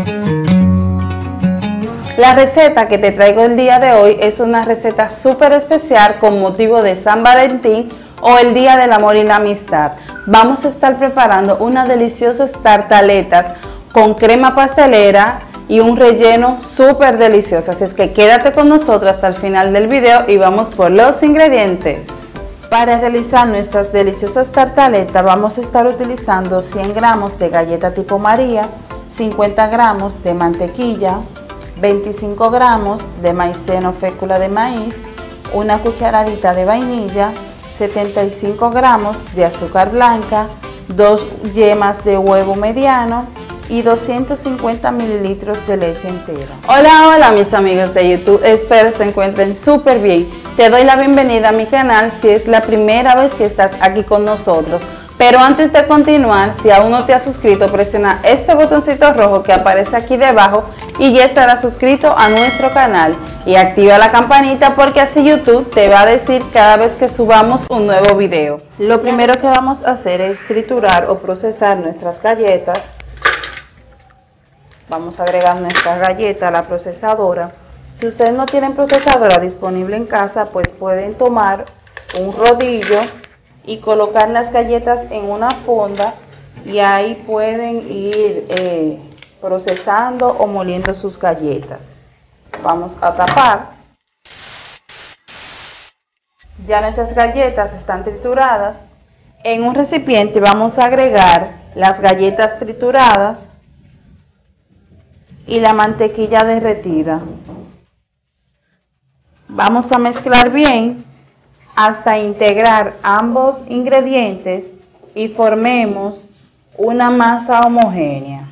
La receta que te traigo el día de hoy es una receta súper especial con motivo de San Valentín o el Día del Amor y la Amistad. Vamos a estar preparando unas deliciosas tartaletas con crema pastelera y un relleno súper delicioso. Así es que quédate con nosotros hasta el final del video y vamos por los ingredientes. Para realizar nuestras deliciosas tartaletas vamos a estar utilizando 100 gramos de galleta tipo María, 50 gramos de mantequilla, 25 gramos de maicena o fécula de maíz, una cucharadita de vainilla, 75 gramos de azúcar blanca, 2 yemas de huevo mediano y 250 mililitros de leche entera. Hola mis amigos de YouTube, espero se encuentren súper bien. Te doy la bienvenida a mi canal si es la primera vez que estás aquí con nosotros. Pero antes de continuar, si aún no te has suscrito, presiona este botoncito rojo que aparece aquí debajo y ya estarás suscrito a nuestro canal. Y activa la campanita porque así YouTube te va a decir cada vez que subamos un nuevo video. Lo primero que vamos a hacer es triturar o procesar nuestras galletas. Vamos a agregar nuestra galleta a la procesadora. Si ustedes no tienen procesadora disponible en casa, pues pueden tomar un rodillo y colocar las galletas en una fonda y ahí pueden ir procesando o moliendo sus galletas. Vamos a tapar. Ya nuestras galletas están trituradas. En un recipiente vamos a agregar las galletas trituradas y la mantequilla derretida. Vamos a mezclar bien hasta integrar ambos ingredientes y formemos una masa homogénea.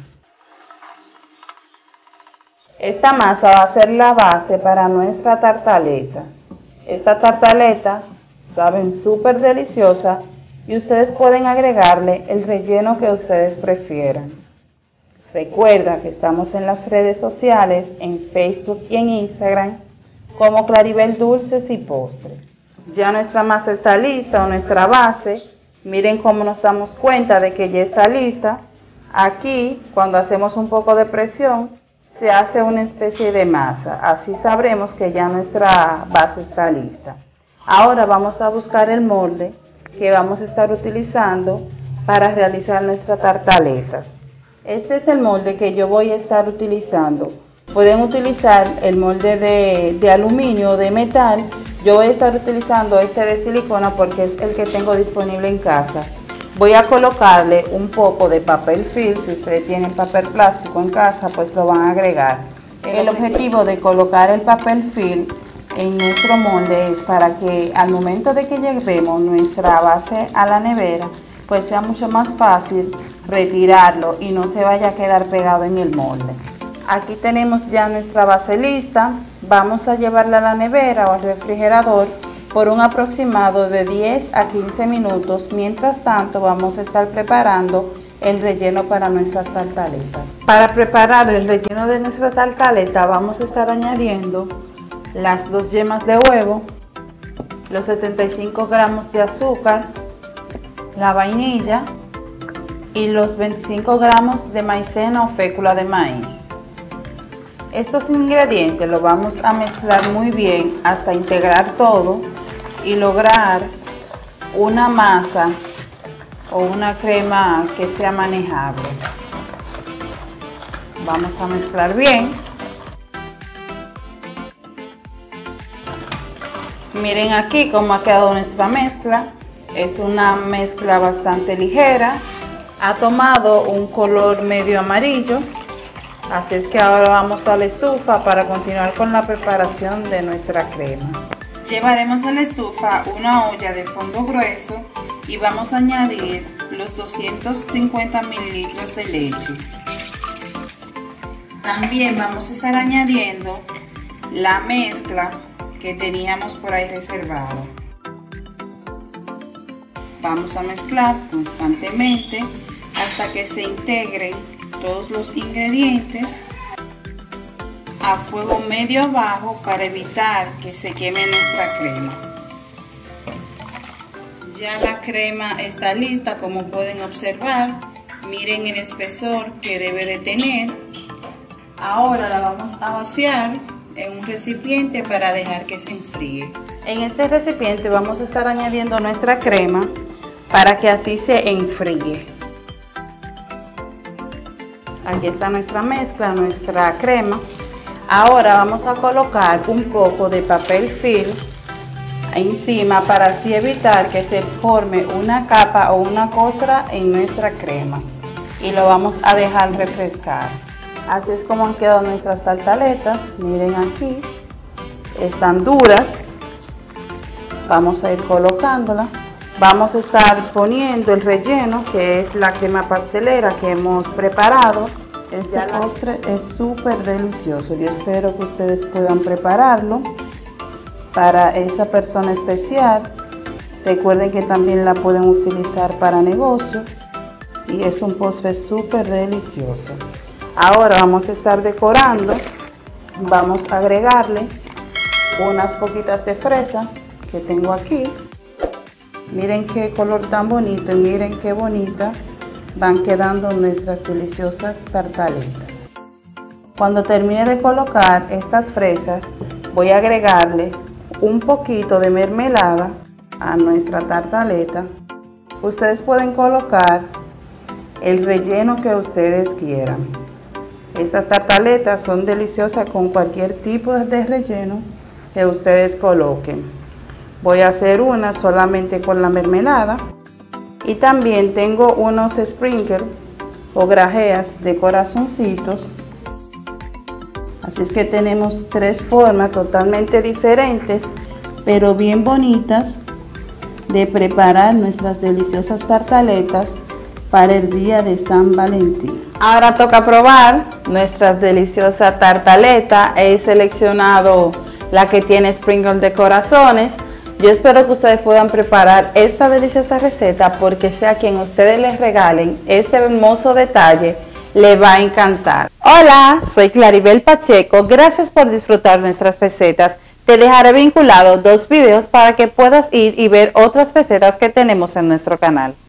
Esta masa va a ser la base para nuestra tartaleta. Esta tartaleta saben súper deliciosa y ustedes pueden agregarle el relleno que ustedes prefieran. Recuerda que estamos en las redes sociales, en Facebook y en Instagram, como Claribel Dulces y Postres. Ya nuestra masa está lista o nuestra base. Miren cómo nos damos cuenta de que ya está lista. Aquí, cuando hacemos un poco de presión, se hace una especie de masa. Así sabremos que ya nuestra base está lista. Ahora vamos a buscar el molde que vamos a estar utilizando para realizar nuestras tartaletas. Este es el molde que yo voy a estar utilizando. Pueden utilizar el molde de aluminio o de metal. Yo voy a estar utilizando este de silicona porque es el que tengo disponible en casa. Voy a colocarle un poco de papel film. Si ustedes tienen papel plástico en casa, pues lo van a agregar. El objetivo de colocar el papel film en nuestro molde es para que al momento de que llevemos nuestra base a la nevera, pues sea mucho más fácil retirarlo y no se vaya a quedar pegado en el molde. Aquí tenemos ya nuestra base lista. Vamos a llevarla a la nevera o al refrigerador por un aproximado de 10 a 15 minutos. Mientras tanto vamos a estar preparando el relleno para nuestras tartaletas. Para preparar el relleno de nuestra tartaleta vamos a estar añadiendo las 2 yemas de huevo, los 75 gramos de azúcar, la vainilla y los 25 gramos de maicena o fécula de maíz. Estos ingredientes los vamos a mezclar muy bien hasta integrar todo y lograr una masa o una crema que sea manejable. Vamos a mezclar bien. Miren aquí cómo ha quedado nuestra mezcla. Es una mezcla bastante ligera. Ha tomado un color medio amarillo. Así es que ahora vamos a la estufa para continuar con la preparación de nuestra crema. Llevaremos a la estufa una olla de fondo grueso y vamos a añadir los 250 mililitros de leche. También vamos a estar añadiendo la mezcla que teníamos por ahí reservado. Vamos a mezclar constantemente hasta que se integren todos los ingredientes a fuego medio bajo para evitar que se queme nuestra crema. Ya la crema está lista, como pueden observar. Miren el espesor que debe de tener. Ahora la vamos a vaciar en un recipiente para dejar que se enfríe. En este recipiente vamos a estar añadiendo nuestra crema para que así se enfríe. Aquí está nuestra mezcla, nuestra crema. Ahora vamos a colocar un poco de papel film encima para así evitar que se forme una capa o una costra en nuestra crema, y lo vamos a dejar refrescar. Así es como han quedado nuestras tartaletas. Miren, aquí están duras. Vamos a ir colocándola. Vamos a estar poniendo el relleno, que es la crema pastelera que hemos preparado. Este postre es súper delicioso. Yo espero que ustedes puedan prepararlo para esa persona especial. Recuerden que también la pueden utilizar para negocio, y es un postre súper delicioso. Ahora vamos a estar decorando. Vamos a agregarle unas poquitas de fresa que tengo aquí. Miren qué color tan bonito, y miren qué bonita van quedando nuestras deliciosas tartaletas. Cuando termine de colocar estas fresas, voy a agregarle un poquito de mermelada a nuestra tartaleta. Ustedes pueden colocar el relleno que ustedes quieran. Estas tartaletas son deliciosas con cualquier tipo de relleno que ustedes coloquen. Voy a hacer una solamente con la mermelada, y también tengo unos sprinkles o grajeas de corazoncitos. Así es que tenemos tres formas totalmente diferentes, pero bien bonitas, de preparar nuestras deliciosas tartaletas para el día de San Valentín. Ahora toca probar nuestras deliciosas tartaletas. He seleccionado la que tiene sprinkles de corazones. Yo espero que ustedes puedan preparar esta deliciosa receta, porque sea a quien ustedes les regalen este hermoso detalle, le va a encantar. Hola, soy Claribel Pacheco. Gracias por disfrutar nuestras recetas. Te dejaré vinculado 2 videos para que puedas ir y ver otras recetas que tenemos en nuestro canal.